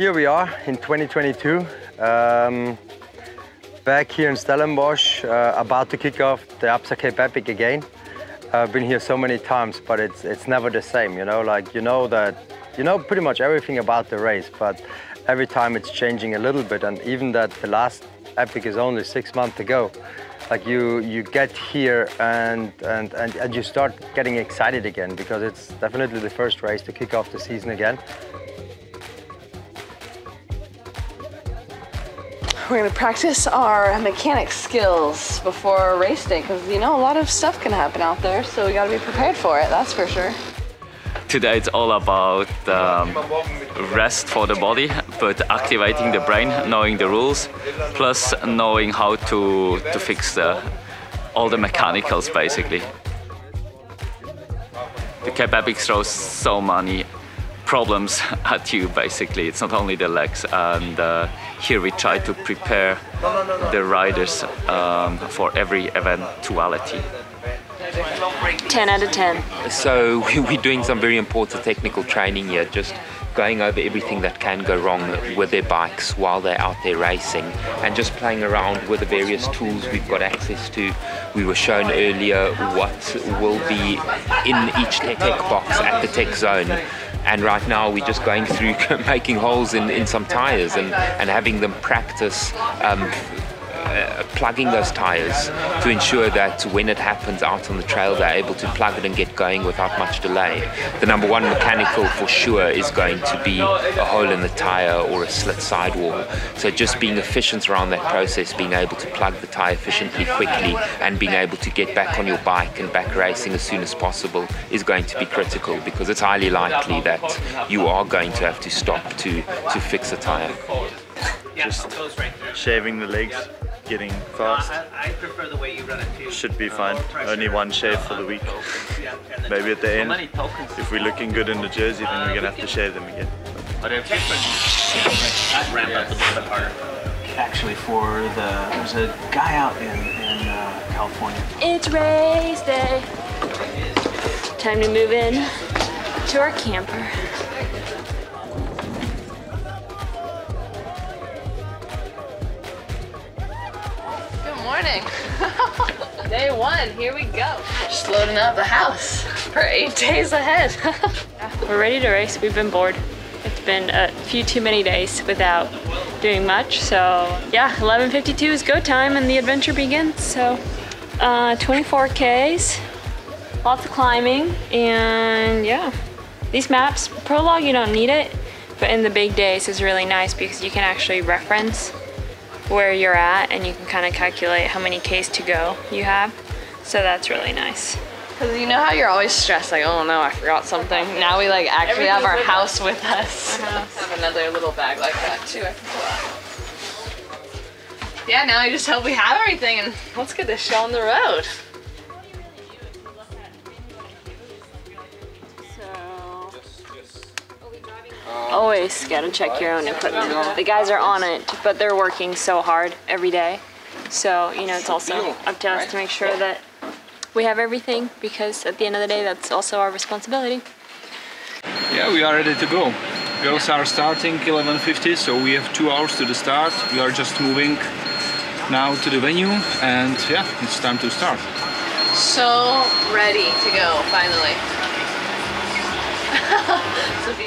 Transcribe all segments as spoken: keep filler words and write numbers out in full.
here we are in twenty twenty-two, um, back here in Stellenbosch, uh, about to kick off the Absa Cape Epic again. I've been here so many times, but it's it's never the same, you know. Like you know that you know pretty much everything about the race, but every time it's changing a little bit. And even that the last Epic is only six months ago, like you you get here and and and, and you start getting excited again, because it's definitely the first race to kick off the season again. We're going to practice our mechanic skills before race day, because you know a lot of stuff can happen out there, so we got to be prepared for it, that's for sure. Today it's all about um, rest for the body, but activating the brain, knowing the rules, plus knowing how to, to fix the, all the mechanicals basically. The Cape Epic throws so many problems at you basically. It's not only the legs, and uh, here we try to prepare the riders um, for every eventuality. ten out of ten. So we're doing some very important technical training here, just going over everything that can go wrong with their bikes while they're out there racing, and just playing around with the various tools we've got access to. We were shown earlier what will be in each tech box at the tech zone. And right now we're just going through making holes in, in some tires and, and having them practice um, uh, plugging those tires to ensure that when it happens out on the trail they're able to plug it and get going without much delay. The number one mechanical for sure is going to be a hole in the tire or a slit sidewall. So just being efficient around that process, being able to plug the tire efficiently, quickly, and being able to get back on your bike and back racing as soon as possible is going to be critical, because it's highly likely that you are going to have to stop to, to fix a tire. Just shaving the legs, getting fast. Should be fine. Only one shave for the week. Maybe at the end, if we're looking good in the jersey, then we're gonna have to shave them again. Actually, for the there's a guy out in in uh, California. It's race day. Time to move in to our camper. Morning. Day one, here we go. Just loading up the house for eight days ahead. We're ready to race. We've been bored. It's been a few too many days without doing much. So yeah, eleven fifty-two is go time and the adventure begins. So uh, twenty-four Ks, lots of climbing, and yeah. These maps, Prologue, you don't need it, but in the big days is really nice because you can actually reference where you're at and you can kind of calculate how many Ks to go you have. So that's really nice. Because you know how you're always stressed, like, oh no, I forgot something. Now we like actually have our house with us. I have another little bag like that too I can pull out. Yeah, now I just hope we have everything and let's get this show on the road. Always gotta check your own equipment. The guys are on it, but they're working so hard every day. So, you know, it's also up to us to make sure that we have everything, because at the end of the day, that's also our responsibility. Yeah, we are ready to go. Girls are starting eleven fifty, so we have two hours to the start. We are just moving now to the venue, and yeah, it's time to start. So ready to go, finally. Sophia.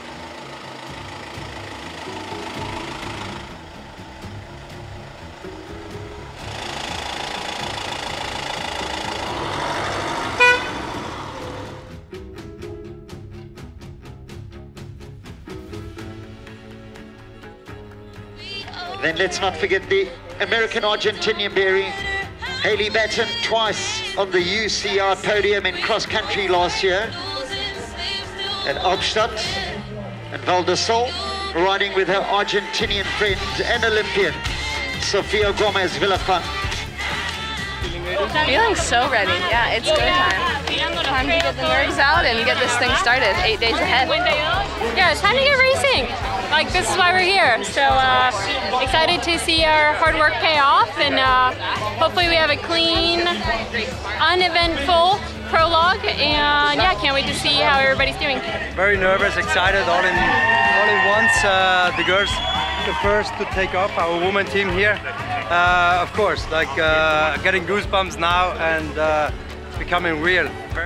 Then let's not forget the American-Argentinian berry, Haley Batten, twice on the U C R podium in cross-country last year at Albstadt, and Val de Sol, riding with her Argentinian friend and Olympian, Sofia Gomez Villafan. Feeling so ready. Yeah, it's go time. Time to get the nerves out and get this thing started. Eight days ahead. Yeah, it's time to get racing. Like, this is why we're here. So uh, excited to see our hard work pay off, and uh, hopefully we have a clean, uneventful prologue, and yeah, can't wait to see how everybody's doing. Very nervous, excited, all in, all in once. Blevins, uh, the girls, the first to take off, our women team here. Uh, of course, like uh, getting goosebumps now and uh, becoming real.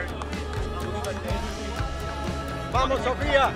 Vamos, Sofia!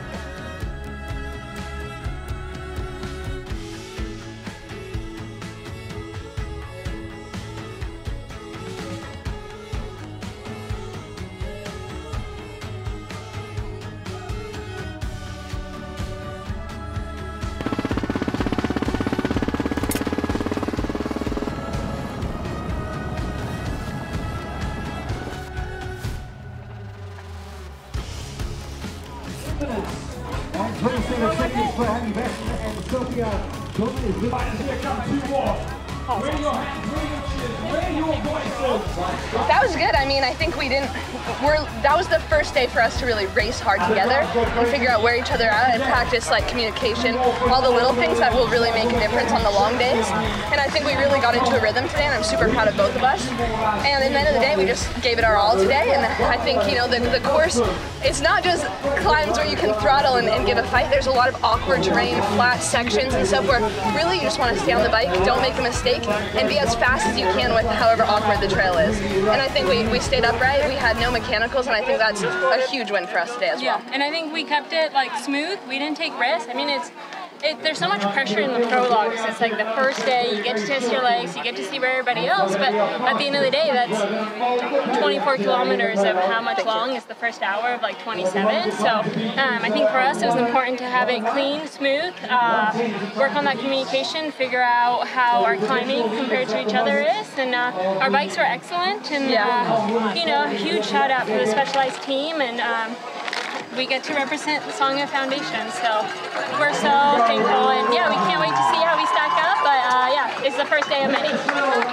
That was good. I mean, I think we didn't, we're, that was the first day for us to really race hard together and figure out where each other are and practice like communication, all the little things that will really make a difference on the long days. And I think we really got into a rhythm today, and I'm super proud of both of us. And at the end of the day, we just gave it our all today. And I think, you know, the, the course, it's not just climbs where you can throttle and, and give a fight. There's a lot of awkward terrain, flat sections and stuff where really you just want to stay on the bike, don't make a mistake, and be as fast as you can with however awkward the trail is. And I think we, we stayed upright, we had no mechanicals, and I think that's a huge win for us today as well. Yeah, and I think we kept it like smooth. We didn't take risks. I mean, it's It, there's so much pressure in the prologue. It's like the first day, you get to test your legs, you get to see where everybody else, but at the end of the day, that's twenty-four kilometers of how much long is the first hour of like twenty-seven. So um, I think for us, it was important to have it clean, smooth, uh, work on that communication, figure out how our climbing compared to each other is, and uh, our bikes were excellent, and uh, you know, huge shout out for the Specialized team, and um, we get to represent the Sangha Foundation, so we're so thankful, and yeah, we can't wait to see how we stack up, but uh, yeah, it's the first day of many.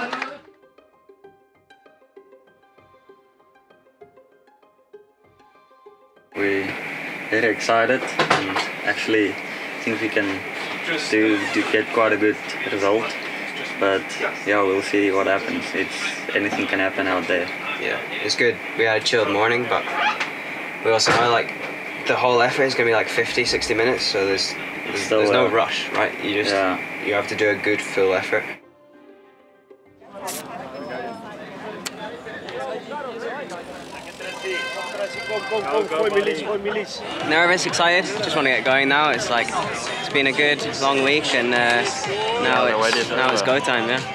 We're very excited, and actually think we can do, do get quite a good result, but yeah, we'll see what happens. It's anything can happen out there. Yeah, it's good. We had a chilled morning, but we also know like the whole effort is going to be like fifty, sixty minutes, so there's there's, Still, there's no uh, rush, right? You just yeah. you have to do a good full effort. Nervous, excited, just want to get going now. It's like it's been a good long week, and uh, now it's now it's go time, yeah.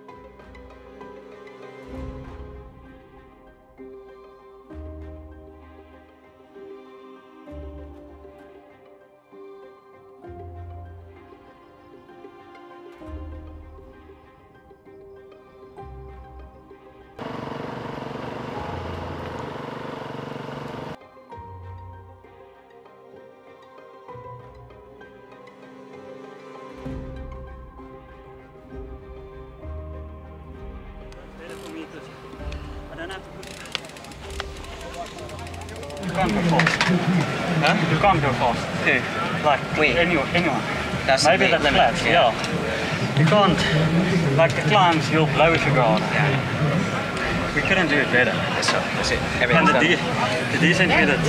You can't go fast. Huh? You can't go fast. Who? Like we? Anyone. anyone. That's Maybe the that's limit. flat, yeah. yeah. You can't, like the climbs, you'll blow if you go on. Yeah. We couldn't do it better. That's, all. That's it. And Everything's the, done. de the descent with it.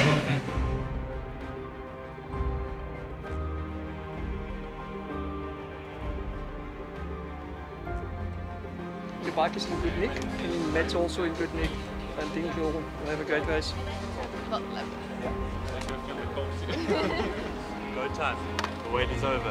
The bike is in good nick, and Matt's also in good nick. I think we'll, we'll have a great race. Not eleven. Go time. The wait is over.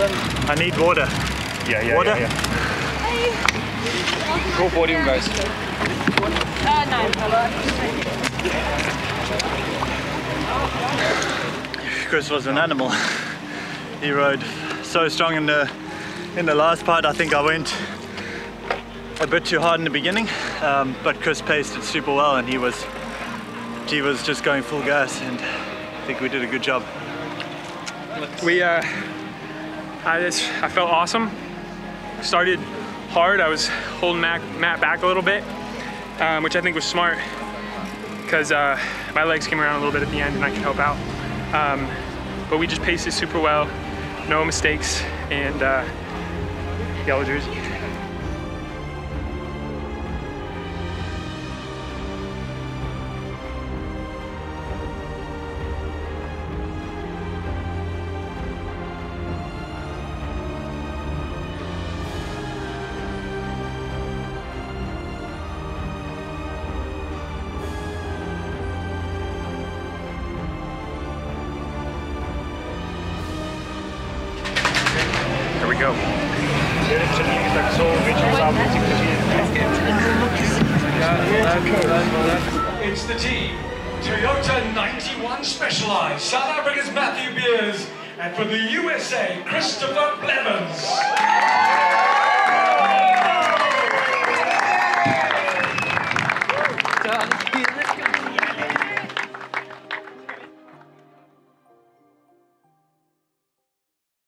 I need water. Yeah, yeah, water? yeah, yeah. Go podium, guys. Uh, no. Chris was an animal. He rode so strong in the in the last part. I think I went a bit too hard in the beginning, um, but Chris paced it super well, and he was he was just going full gas, and I think we did a good job. We, uh, I just, I felt awesome. Started hard. I was holding Matt, Matt back a little bit, um, which I think was smart because uh, my legs came around a little bit at the end and I could help out. Um, but we just paced it super well, no mistakes, and uh, yellow jersey. Here we go. It's the team, Toyota ninety-one Specialized, South Africa's Matthew Beers, and for the U S A, Christopher Blevins. Done.